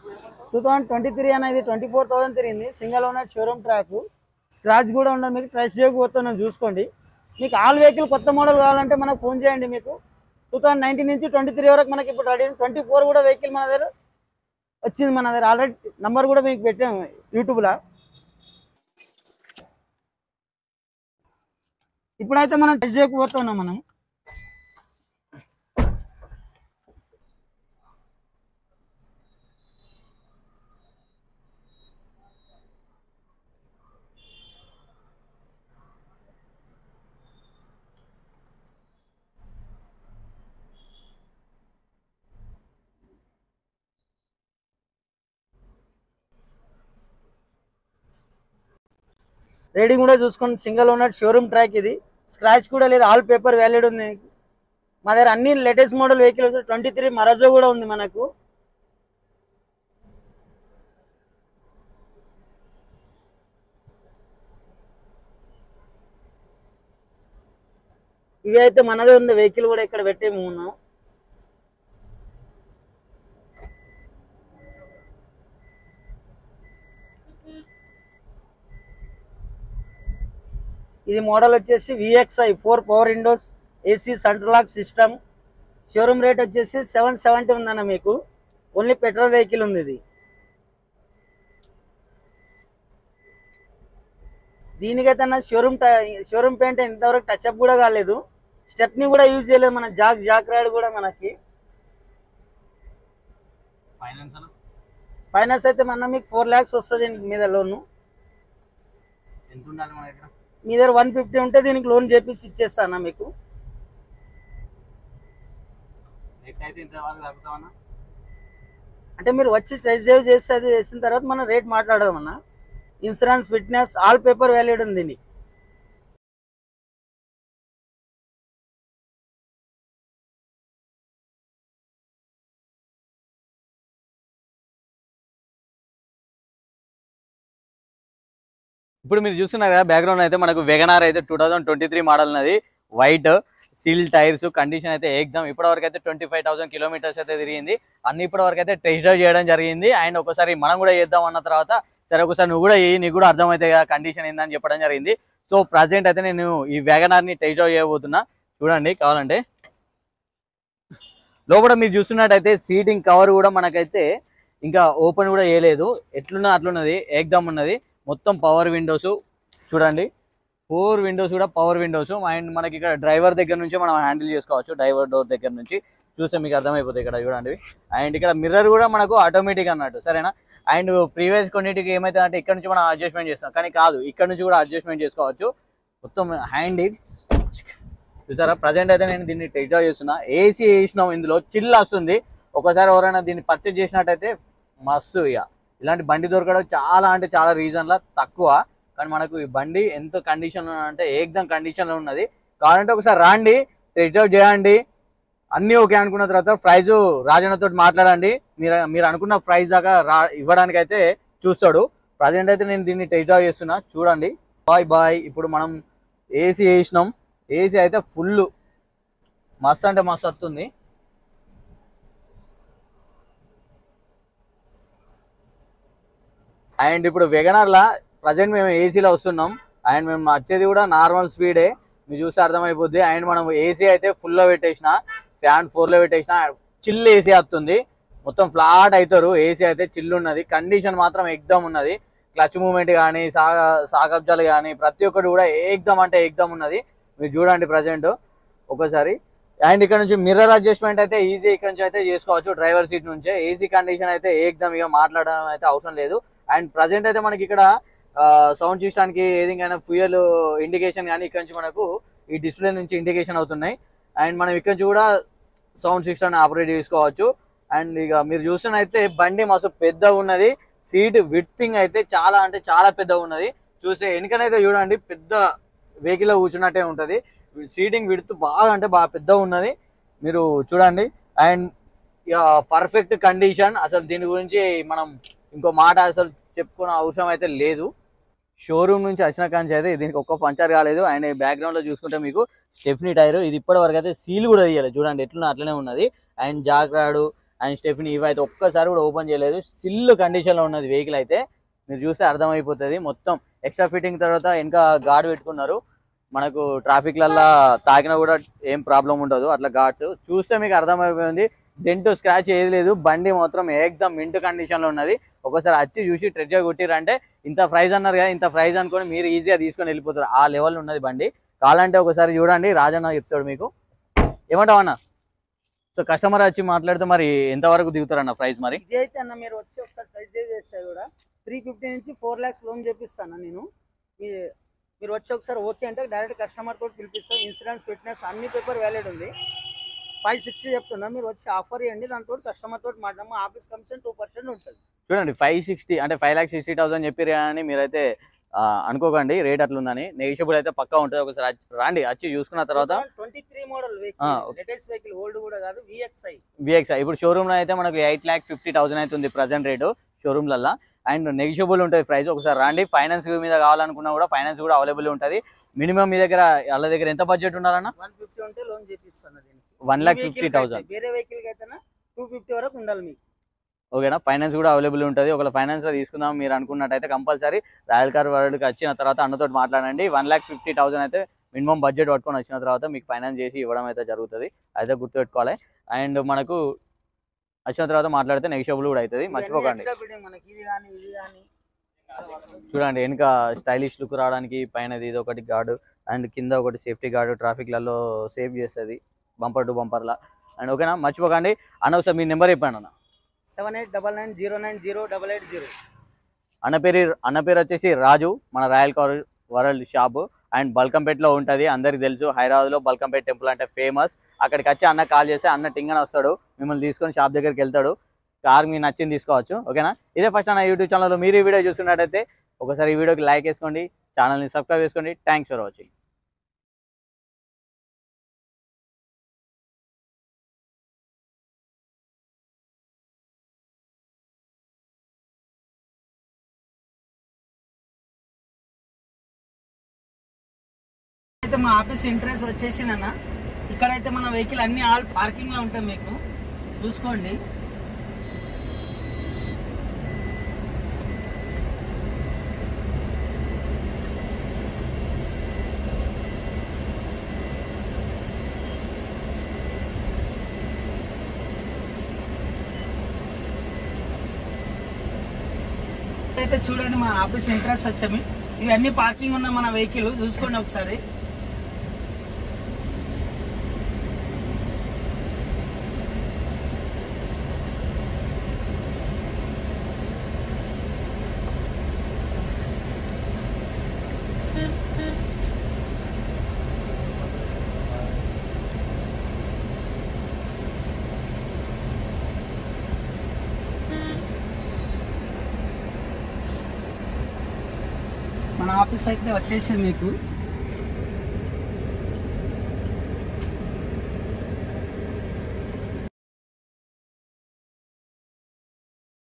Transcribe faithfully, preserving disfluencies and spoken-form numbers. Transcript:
Two thousand twenty three అనేది twenty four thousand తిరిగింది. Single owner showroom track, scratch కూడా ఉండదు. మీకు ట్రస్ట్ చేయకపోతున్నాం చూసుకోండి. మీకు ఆల్ వెహికల్ కొత్త మోడల్ కావాలంటే మనకు ఫోన్ చేయండి. మీకు టూ థౌసండ్ నైన్టీన్ నుంచి ట్వంటీ త్రీ వరకు మనకి ఇప్పుడు రెడీ ట్వంటీ ఫోర్ కూడా వెహికల్ మన దగ్గర వచ్చింది. మన దగ్గర ఆల్రెడీ నంబర్ కూడా మీకు పెట్టాము యూట్యూబ్లో. ఇప్పుడైతే మనం టెస్ట్ చేయకపోతున్నాం. మనం రేటింగ్ కూడా చూసుకోండి. సింగల్ ఓనర్ షోరూమ్ ట్రాక్, ఇది స్క్రాచ్ కూడా లేదు, ఆల్ పేపర్ వ్యాలిడ్ ఉంది. మా దగ్గర అన్ని latest model vehicles twenty three Marazzo కూడా ఉంది మనకు. ఇవి అయితే మనదే ఉంది వెహికల్ కూడా ఇక్కడ పెట్టేము ఉన్నాం. ఇది మోడల్ వచ్చేసి VXI four power windows, AC central lock system. Showroom rate వచ్చేసి సెవెన్ సెవెంటీ ఉందన్న మీకు. ఓన్లీ పెట్రోల్ వెహికల్ ఉంది ఇది. దీనికైతే అన్న షోరూమ్ షోరూమ్ పెయింట్ ఇంతవరకు టచ్అప్ కూడా కాలేదు. స్టెప్ని కూడా యూజ్ చేయలేదు. మన జాక్ జాక్ రైడ్ కూడా మనకి. ఫైనాన్స్ అయితే మన మీకు ఫోర్ ల్యాక్స్ వస్తుంది మీద లోను. మీ దగ్గర వన్ ఫిఫ్టీ ఉంటే దీనికి లోన్ చేపించి ఇచ్చేస్తానా మీకు. అంటే మీరు వచ్చి టెస్ట్ డ్రైవ్ చేసి అది చేసిన తర్వాత మనం రేట్ మాట్లాడదామన్నా. Insurance, fitness, all paper valid ఉంది దీనికి. ఇప్పుడు మీరు చూస్తున్నారు కదా బ్యాక్గ్రౌండ్ అయితే మనకు వెగనార్ అయితే two thousand twenty three model ఉన్నది. వైట్ సీల్ టైర్స్, కండిషన్ అయితే ఎగ్జామ్. ఇప్పటి వరకు అయితే ట్వంటీ ఫైవ్ థౌసండ్ కిలోమీటర్స్ అయితే తిరిగింది. అన్ని ఇప్పటి వరకు అయితే టెస్ట్ డ్రైవ్ చేయడం జరిగింది. అండ్ ఒకసారి మనం కూడా చేద్దాం అన్న తర్వాత సరే ఒకసారి నువ్వు కూడా చేయి, నీకు కూడా అర్థమైతే కదా కండిషన్ ఏందని చెప్పడం జరిగింది. సో ప్రజెంట్ అయితే నేను ఈ వెగనార్ ని టెస్ట్ డ్రైవ్ చేయబోతున్నా. చూడండి కావాలంటే. లోపల మీరు చూస్తున్నట్టయితే సీటింగ్ కవర్ కూడా మనకైతే ఇంకా ఓపెన్ కూడా చేయలేదు. ఎట్లున్నా అట్లున్నది, ఎగ్జామ్ ఉన్నది. మొత్తం పవర్ విండోస్ చూడండి, ఫోర్ విండోస్ కూడా పవర్ విండోస్. అండ్ మనకి ఇక్కడ డ్రైవర్ దగ్గర నుంచి మనం హ్యాండిల్ చేసుకోవచ్చు. డ్రైవర్ డోర్ దగ్గర నుంచి చూస్తే మీకు అర్థమైపోతుంది ఇక్కడ చూడండి. అండ్ ఇక్కడ మిర్రర్ కూడా మనకు ఆటోమేటిక్ అన్నట్టు, సరేనా. అండ్ ప్రీవియస్ కొన్నిటికి ఏమైతే అంటే ఇక్కడ నుంచి మనం అడ్జస్ట్మెంట్ చేస్తాం, కానీ కాదు, ఇక్కడ నుంచి కూడా అడ్జస్ట్మెంట్ చేసుకోవచ్చు. మొత్తం హ్యాండిల్ చూసారా. ప్రజెంట్ అయితే నేను దీన్ని టెస్ట్ డ్రైవ్ చేస్తున్నా. ఏసీ వేసినాం, ఇందులో చిల్ వస్తుంది. ఒకసారి ఎవరైనా దీన్ని పర్చేజ్ చేసినట్టయితే మస్తు. ఇక ఇలాంటి బండి దొరకడం చాలా అంటే చాలా రీజన్ల తక్కువ, కానీ మనకు ఈ బండి ఎంత కండిషన్ అంటే ఏకదం కండిషన్లో ఉన్నది. కావాలంటే ఒకసారి రాండి, టెస్ట్ డ్రైవ్ చేయండి. అన్నీ ఓకే అనుకున్న తర్వాత ప్రైజ్ రాజన్నతో మాట్లాడండి. మీరు మీరు అనుకున్న ప్రైజ్ దాకా రా ఇవ్వడానికి అయితే చూస్తాడు. ప్రజెంట్ అయితే నేను దీన్ని టెస్ట్ డ్రైవ్ చేస్తున్నా, చూడండి. Bye bye. ఇప్పుడు మనం ఏసీ వేసినాం. ఏసీ అయితే ఫుల్ మస్తు అంటే మస్తు వస్తుంది. అండ్ ఇప్పుడు వెగనార్లా ప్రజెంట్ మేము ఏసీలో వస్తున్నాం. అండ్ మేము వచ్చేది కూడా నార్మల్ స్పీడే, మీరు చూస్తే అర్థమైపోద్ది. అండ్ మనం ఏసీ అయితే ఫుల్లో పెట్టేసిన, ఫ్యాన్ ఫోర్లో పెట్టేసిన, చిల్ ఏసీ వస్తుంది. మొత్తం ఫ్లాట్ అవుతారు. ఏసీ అయితే చిల్ ఉన్నది. కండిషన్ మాత్రం ఎగ్దమ్ ఉన్నది. క్లచ్ మూమెంట్ కానీ సాగ సాగబ్జాలు కానీ ప్రతి ఒక్కటి కూడా ఏకదమ్ అంటే ఏకదమ్ ఉన్నది. మీరు చూడండి ప్రజెంట్ ఒకసారి. అండ్ ఇక్కడ నుంచి మిర్రర్ అడ్జస్ట్మెంట్ అయితే ఈజీ ఇక్కడ నుంచి అయితే చేసుకోవచ్చు డ్రైవర్ సీట్ నుంచే. ఏసీ కండిషన్ అయితే ఏకదమ్, ఇక మాట్లాడడం అయితే అవసరం లేదు. అండ్ ప్రజెంట్ అయితే మనకి ఇక్కడ సౌండ్ సిస్టానికి ఏదికైనా ఫ్యూయల్ ఇండికేషన్ కానీ ఇక్కడ నుంచి మనకు ఈ డిస్ప్లే నుంచి ఇండికేషన్ అవుతున్నాయి. అండ్ మనం ఇక్కడ నుంచి కూడా సౌండ్ సిస్టమ్ ఆపరేట్ చేసుకోవచ్చు. అండ్ ఇక మీరు చూస్తున్నైతే బండి మస్తు పెద్దగా ఉన్నది. సీట్ విడ్తింగ్ అయితే చాలా అంటే చాలా పెద్దగా ఉన్నది. చూస్తే వెనుకనైతే చూడండి పెద్ద వెహికల్ లో కూర్చున్నట్టే ఉంటుంది. సీటింగ్ విడ్త్ బాగా అంటే బాగా పెద్దగా ఉన్నది, మీరు చూడండి. అండ్ ఇక పర్ఫెక్ట్ కండిషన్. అసలు దీని గురించి మనం ఇంకో మాట అసలు చెప్పుకునే అవసరం అయితే లేదు. షోరూమ్ నుంచి వచ్చిన కాంచి అయితే దీనికి ఒక్క పంచర్ కాలేదు. అండ్ బ్యాక్గ్రౌండ్ లో చూసుకుంటే మీకు స్టెఫ్నీ టైర్, ఇది ఇప్పటి వరకు అయితే సీల్ కూడా తీయాలి. చూడండి ఎట్లున్నా అట్లనే ఉన్నది. And jack rod and stepney ఇవి అయితే ఒక్కసారి కూడా ఓపెన్ చేయలేదు. సిల్ కండిషన్లో ఉన్నది వెహికల్ అయితే, మీరు చూస్తే అర్థమైపోతుంది. మొత్తం ఎక్స్ట్రా ఫిట్టింగ్ తర్వాత ఇంకా గార్డ్ పెట్టుకున్నారు. మనకు ట్రాఫిక్లల్లో తాకినా కూడా ఏం ప్రాబ్లం ఉండదు అట్లా గార్డ్స్. చూస్తే మీకు అర్థమైపోయింది, డెంట్ స్క్రాచ్ ఏది లేదు. బండి మాత్రం ఏకదమ్ మింట్ కండిషన్లో ఉన్నది. ఒకసారి వచ్చి చూసి ట్రెడ్గా కొట్టిరంటే ఇంత ప్రైజ్ అన్నారు కదా, ఇంత ప్రైజ్ అనుకొని మీరు ఈజీగా తీసుకొని వెళ్ళిపోతారు. ఆ లెవెల్ ఉన్నది బండి. కావాలంటే ఒకసారి చూడండి, రాజన్న చెప్తాడు మీకు. ఏమంటావు అన్న? సో కస్టమర్ వచ్చి మాట్లాడితే మరి ఎంతవరకు దిగుతారన్న ప్రైస్? మరి ఇది అయితే అన్న మీరు వచ్చి ఒకసారి ట్రై చేస్తే కూడా త్రీ ఫిఫ్టీ నుంచి ఫోర్ ల్యాక్స్ లోన్ చేపిస్తాను నేను. మీరు వచ్చి ఒకసారి ఓకే అంటే డైరెక్ట్ కస్టమర్ తోటి పిలిపిస్తాం. ఇన్సూరెన్స్ ఫిట్నెస్ అన్ని పేపర్ వ్యాలిడ్ ఉంది. ఫైవ్ సిక్స్టీ చెప్తున్నా, మీరు వచ్చి ఆఫర్ ఇవ్వండి, దాంతో కస్టమర్ తోటి మాట్లాడము. ఆఫీస్ కమిషన్ టూ పర్సెంట్ ఉంటుంది. చూడండి, ఫైవ్ సిక్స్టీ అంటే ఫైవ్ ల్యాక్ సిక్స్టీ థౌసండ్ చెప్పారు కానీ మీరైతే అనుకోకండి రేట్ అట్లుందని. నెగిషియబుల్ అయితే పక్కా ఉంటుంది. ఒకసారి రాండి, వచ్చి చూసుకున్న తర్వాత twenty three model vehicle, latest vehicle, old కూడా కాదు, విఎక్స్ఐ. విఎక్స్ఐ ఇప్పుడు షోరూమ్ లో అయితే మనకు ఎయిట్ ల్యాక్ ఫిఫ్టీ థౌసండ్ అవుతుంది ప్రజెంట్ రేటు షోరూమ్లల్లో. అండ్ నెగిషియబుల్ ఉంటుంది ప్రైస్. ఒకసారి రాండి, ఫైనాన్స్ మీద కావాలనుకున్నా కూడా ఫైనాన్స్ కూడా అవైలబుల్ ఉంటుంది. మినిమం మీ దగ్గర వాళ్ళ దగ్గర ఎంత బడ్జెట్ ఉండాలన్నా? వన్ ఫిఫ్టీ ఉంటే లోన్ చేపిస్తాను. వన్ ల్యాక్ ఫిఫ్టీ థౌసండ్ వేరే వెహికల్ అయితే టూ ఫిఫ్టీ వరకు ఉండాలి మీకు. ఓకేనా? ఫైనాన్స్ కూడా అవైలబుల్ ఉంటుంది. ఒకవేళ ఫైనాన్స్ లో తీసుకుందాం మీరు అనుకున్నట్టయితే కంపల్సరీ రాయల్ కార్ వరల్డ్కి వచ్చిన తర్వాత అన్నతో మాట్లాడండి. వన్ ల్యాక్ ఫిఫ్టీ థౌసండ్ అయితే మినిమం బడ్జెట్ పట్టుకొని వచ్చిన తర్వాత మీకు ఫైనాన్స్ చేసి ఇవ్వడం అయితే జరుగుతుంది. అయితే గుర్తుపెట్టుకోవాలి. అండ్ మనకు వచ్చిన తర్వాత మాట్లాడితే నెగిషియబుల్ కూడా అవుతుంది, మర్చిపోకండి. చూడండి, వెనుక స్టైలిష్ లుక్ రావడానికి పైన ఇది ఒకటి గార్డు అండ్ కింద ఒకటి సేఫ్టీ గార్డు, ట్రాఫిక్లలో సేవ్ చేస్తుంది బంపర్ టు బంపర్లా. అండ్ ఓకేనా, మర్చిపోకండి. అన్న ఒకసారి మీ నెంబర్ చెప్పండి అన్న. Seven eight double nine zero nine zero double eight zero. అన్న పేరు అన్న పేరు వచ్చేసి రాజు. మన Royal Car World shop and బల్కంపేటలో ఉంటుంది. అందరికి తెలుసు, హైదరాబాద్లో బల్కంపేట టెంపుల్ అంటే ఫేమస్. అక్కడికి వచ్చి అన్న కాల్ చేస్తే అన్న టింగన్ వస్తాడు, మిమ్మల్ని తీసుకొని షాప్ దగ్గరికి వెళ్తాడు. కార్ మీకు నచ్చింది తీసుకోవచ్చు. ఓకేనా? ఇదే ఫస్ట్ అన్న యూట్యూబ్ ఛానల్లో మీరు ఈ వీడియో చూస్తున్నట్టయితే ఒకసారి ఈ వీడియోకి లైక్ వేసుకోండి, ఛానల్ని సబ్స్క్రైబ్ చేసుకోండి. Thanks for watching. అయితే మా ఆఫీస్ ఇంట్రెస్ట్ వచ్చేసిందన్న. ఇక్కడైతే మన వెహికల్ అన్ని ఆల్ పార్కింగ్ లో ఉంటాయి, మీకు చూసుకోండి. అయితే చూడండి, మా ఆఫీస్ ఇంట్రెస్ట్ వచ్చాము. ఇవన్నీ పార్కింగ్ ఉన్న మన వెహికల్ చూసుకోండి ఒకసారి. మన ఆఫీస్ అయితే వచ్చేసింది మీకు.